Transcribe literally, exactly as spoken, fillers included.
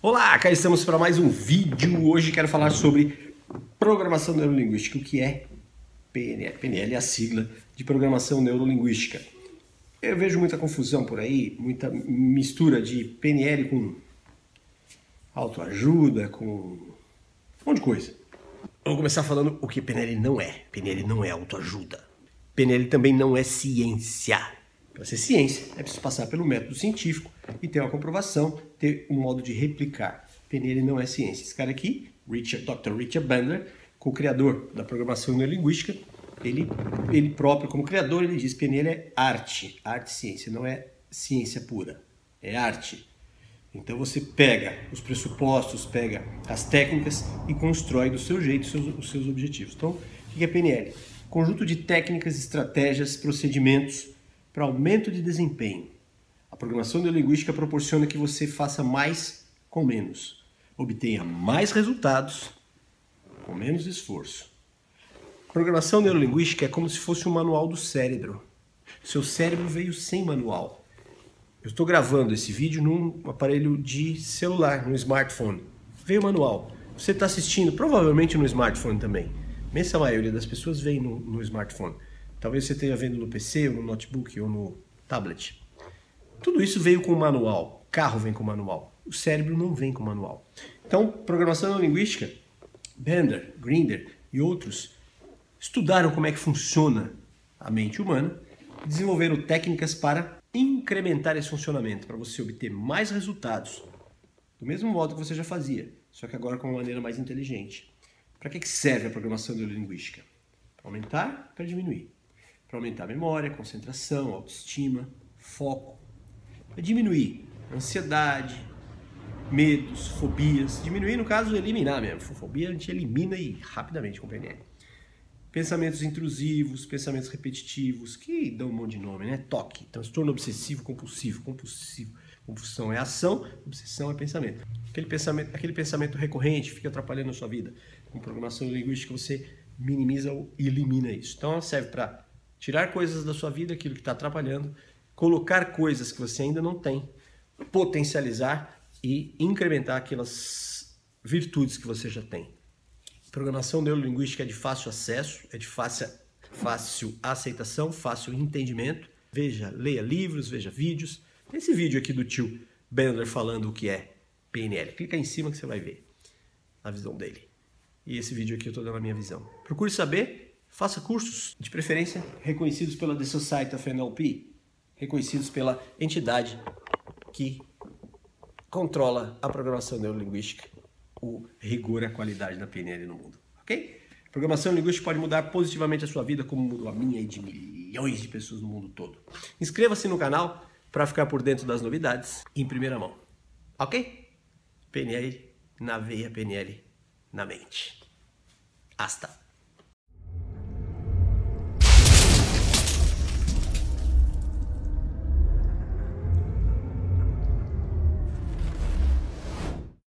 Olá, cá estamos para mais um vídeo. Hoje quero falar sobre programação neurolinguística. O que é P N L? P N L é a sigla de programação neurolinguística. Eu vejo muita confusão por aí, muita mistura de P N L com autoajuda, com um monte de coisa. Vamos começar falando o que P N L não é. P N L não é autoajuda. P N L também não é ciência. Para ser ciência, é preciso passar pelo método científico e ter uma comprovação, ter um modo de replicar. P N L não é ciência. Esse cara aqui, Richard, doutor Richard Bandler, co-criador da programação neurolinguística, ele, ele próprio, como criador, ele diz que P N L é arte, arte e ciência, não é ciência pura, é arte. Então você pega os pressupostos, pega as técnicas e constrói do seu jeito os seus, os seus objetivos. Então, o que é P N L? Conjunto de técnicas, estratégias, procedimentos para aumento de desempenho. A programação neurolinguística proporciona que você faça mais com menos, obtenha mais resultados com menos esforço. Programação neurolinguística é como se fosse um manual do cérebro. Seu cérebro veio sem manual. Eu estou gravando esse vídeo num aparelho de celular, num smartphone. Veio o manual. Você está assistindo provavelmente no smartphone também. A imensa maioria das pessoas vem no, no smartphone. Talvez você esteja vendo no P C, ou no notebook, ou no tablet. Tudo isso veio com manual. Carro vem com manual. O cérebro não vem com manual. Então, programação neurolinguística, Bandler, Grinder e outros estudaram como é que funciona a mente humana e desenvolveram técnicas para incrementar esse funcionamento, para você obter mais resultados, do mesmo modo que você já fazia, só que agora com uma maneira mais inteligente. Para que serve a programação neurolinguística? Para aumentar, para diminuir. Para aumentar a memória, concentração, autoestima, foco. Para diminuir ansiedade, medos, fobias. Diminuir, no caso, eliminar mesmo. Fobia a gente elimina e rapidamente com o P N L. Pensamentos intrusivos, pensamentos repetitivos, que dão um monte de nome, né? Toque, transtorno obsessivo, compulsivo. Compulsivo. Compulsão é ação, obsessão é pensamento. Aquele pensamento, aquele pensamento recorrente fica atrapalhando a sua vida. Com programação linguística você minimiza ou elimina isso. Então ela serve para tirar coisas da sua vida, aquilo que está atrapalhando, colocar coisas que você ainda não tem, potencializar e incrementar aquelas virtudes que você já tem. Programação neurolinguística é de fácil acesso, é de fácil, fácil aceitação, fácil entendimento. Veja, leia livros, veja vídeos. Tem esse vídeo aqui do tio Bandler falando o que é P N L. Clica aí em cima que você vai ver a visão dele. E esse vídeo aqui eu estou dando a minha visão. Procure saber, faça cursos, de preferência reconhecidos pela The Society of N L P, reconhecidos pela entidade que controla a programação neurolinguística, o rigor e a qualidade da P N L no mundo. Ok? Programação linguística pode mudar positivamente a sua vida, como mudou a minha e de milhões de pessoas no mundo todo. Inscreva-se no canal para ficar por dentro das novidades em primeira mão. Ok? P N L na veia, P N L na mente. Hasta.